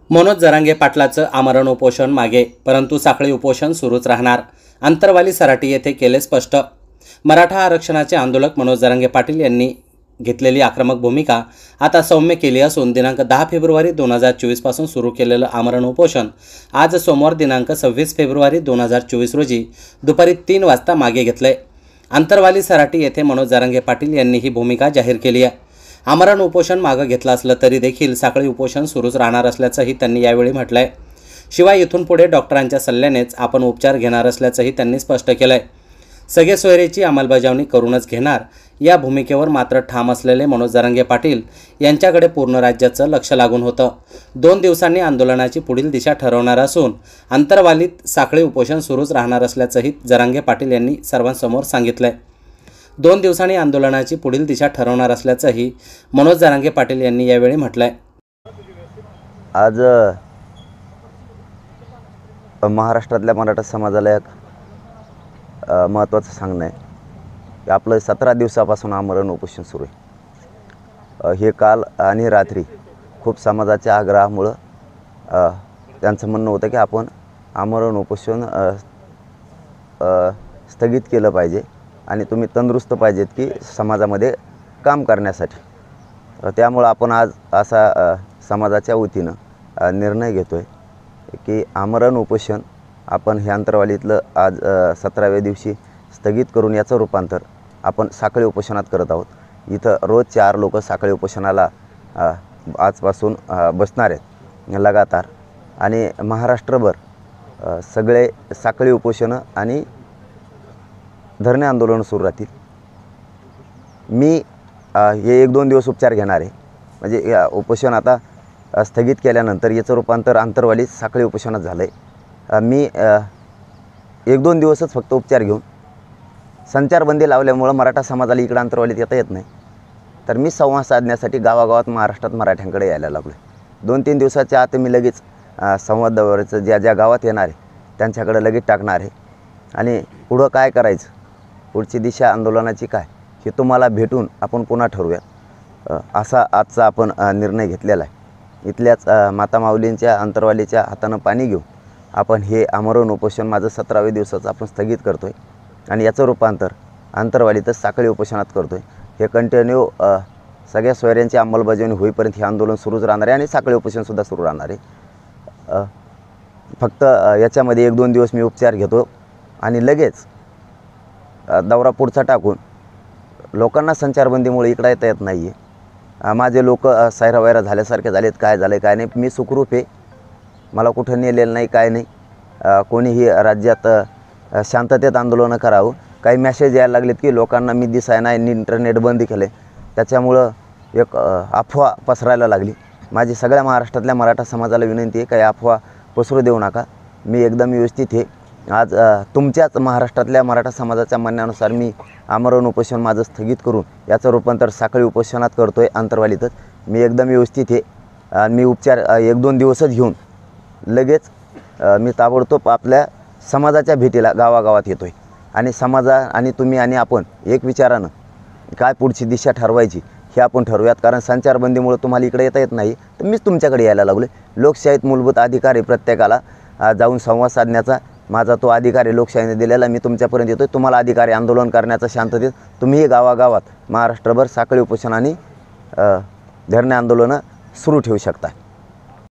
मनोज जरांगे पाटलाचं आमरण उपोषण मागे, परंतु साखळी उपोषण सुरूच राहणार. अंतरवाली सराटी येथे केले स्पष्ट. मराठा आरक्षणाचे आंदोलक मनोज जरांगे पाटील यांनी घेतलेली आक्रमक भूमिका आता सौम्य केली असून दिनांक 10 फेब्रुवारी 2024 पासून सुरू केलेलं आमरण उपोषण आज सोमवार दिनांक 26 फेब्रुवारी 2024 रोजी दुपारी 3 वाजता मागे घेतलंय. अंतरवाली सराटी येथे मनोज जरांगे पाटील यांनी ही भूमिका जाहीर केली आहे. आमरण उपोषण मागं घेतलं असलं तरी देखील साखळी उपोषण सुरूच राहणार असल्याचंही त्यांनी यावेळी म्हटलंय. शिवाय इथून पुढे डॉक्टरांच्या सल्ल्यानेच आपण उपचार घेणार असल्याचंही त्यांनी स्पष्ट केलंय. सगळे सोयरेची अंमलबजावणी करूनच घेणार या भूमिकेवर मात्र ठाम असलेले मनोज जरांगे पाटील यांच्याकडे पूर्ण राज्याचं लक्ष लागून होतं. 2 दिवसांनी आंदोलनाची पुढील दिशा ठरवणार असून अंतरवालीत साखळी उपोषण सुरूच राहणार असल्याचंही जरांगे पाटील यांनी सर्वांसमोर सांगितलंय. 2 दिवसांनी आंदोलनाची पुढील दिशा ठरवणार असल्याचंही मनोज जरांगे पाटील यांनी यावेळी म्हटलंय. आज महाराष्ट्रातल्या मराठा समाजाला एक महत्त्वाचं सांगणं आहे की आपलं 17 दिवसापासून आमरण उपोषण सुरू आहे. हे काल आणि रात्री खूप समाजाच्या आग्रहामुळं त्यांचं म्हणणं होतं की आपण आमरण उपोषण स्थगित केलं पाहिजे आणि तुम्ही तंदुरुस्त पाहिजेत की समाजामध्ये काम करण्यासाठी. त्यामुळं आपण आज असा समाजाच्या वतीनं निर्णय घेतो आहे की आमरण उपोषण आपण हे अंतरवालीतलं आज 17व्या दिवशी स्थगित करून याचं रूपांतर आपण साखळी उपोषणात करत आहोत. इथं रोज 4 लोक साखळी उपोषणाला आजपासून बसणार आहेत लगातार आणि महाराष्ट्रभर सगळे साखळी उपोषणं आणि धरणे आंदोलन सुरू राहतील. मी हे 1-2 दिवस उपचार घेणार आहे. म्हणजे उपोषण आता स्थगित केल्यानंतर याचं रूपांतर अंतरवालीत साखळी उपोषणात झालं आहे. मी 1-2 दिवसच फक्त उपचार घेऊन संचारबंदी लावल्यामुळं मराठा समाजाला इकडं अंतरवालीत येता येत नाही. तर मी संवाद साधण्यासाठी गावागावात महाराष्ट्रात मराठ्यांकडे यायला लागलो आहे. 2-3 दिवसाच्या आत मी लगेच संवाद दौऱ्याचं ज्या गावात येणार आहे त्यांच्याकडे लगेच टाकणार आहे आणि पुढं काय करायचं, पुढची दिशा आंदोलनाची काय हे तुम्हाला भेटून आपण पुन्हा ठरवूया असा आजचा आपण निर्णय घेतलेला आहे. इथल्याच माता माऊलींच्या अंतरवालीच्या हातानं पाणी घेऊन आपण हे आमरण उपोषण माझं 17व्या दिवसाचं आपण स्थगित करतो आहे आणि याचं रूपांतर अंतरवालीतच साखळी उपोषणात करतो आहे. हे कंटिन्यू सगळ्या सोयऱ्यांची अंमलबजावणी होईपर्यंत हे आंदोलन सुरूच राहणार आहे आणि साखळी उपोषणसुद्धा सुरू राहणार आहे. फक्त याच्यामध्ये 1-2 दिवस मी उपचार घेतो आणि लगेच दौरा पुढचा टाकून लोकांना संचारबंदीमुळे इकडं येता येत नाही आहे. माझे लोक सैरावैरा झाल्यासारखे झालेत. काय झालं काय नाही, मी सुखरूप आहे. मला कुठं नेलेलं नाही, काय नाही. कोणीही राज्यात शांततेत आंदोलनं करावं. काही मॅसेज यायला लागलेत की लोकांना मी दिसाय नाही, इंटरनेट बंद केलं आहे, त्याच्यामुळं एक अफवा पसरायला लागली. माझी सगळ्या महाराष्ट्रातल्या मराठा समाजाला विनंती आहे, काही अफवा पसरू देऊ नका. मी एकदम व्यवस्थित आहे. आज तुमच्याच महाराष्ट्रातल्या मराठा समाजाच्या म्हणण्यानुसार मी आमरण उपोषण माझं स्थगित करून याचं रूपांतर साखळी उपोषणात करतो आहे अंतरवालीतच. मी एकदम व्यवस्थित आहे. मी उपचार 1-2 दिवसच घेऊन लगेच मी ताबडतोब आपल्या समाजाच्या भेटीला गावागावात येतो आहे आणि आणि तुम्ही आणि आपण एक विचारानं काय पुढची दिशा ठरवायची हे आपण ठरवूयात. कारण संचारबंदीमुळे तुम्हाला इकडे येता येत नाही, तर मीच तुमच्याकडे यायला लागलो आहे. लोकशाहीत मूलभूत अधिकार आहे प्रत्येकाला जाऊन संवाद साधण्याचा. माझा तो अधिकार आहे लोकशाहीने दिलेला. मी तुमच्यापर्यंत येतो आहे. तुम्हाला अधिकार आहे आंदोलन करण्याचा शांततेत. तुम्हीही गावागावात महाराष्ट्रभर साखळी उपोषण आणि धरणे आंदोलनं सुरू ठेवू शकता.